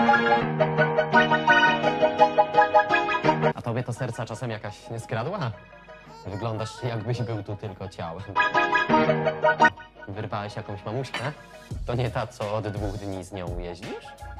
A tobie to serca czasem jakaś nie skradła? Wyglądasz, jakbyś był tu tylko ciałem. Wyrwałeś jakąś mamuśkę? To nie ta, co od 2 dni z nią jeździsz?